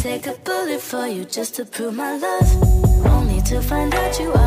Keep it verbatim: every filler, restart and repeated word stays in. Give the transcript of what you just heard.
take a bullet for you just to prove my love, only to find out you are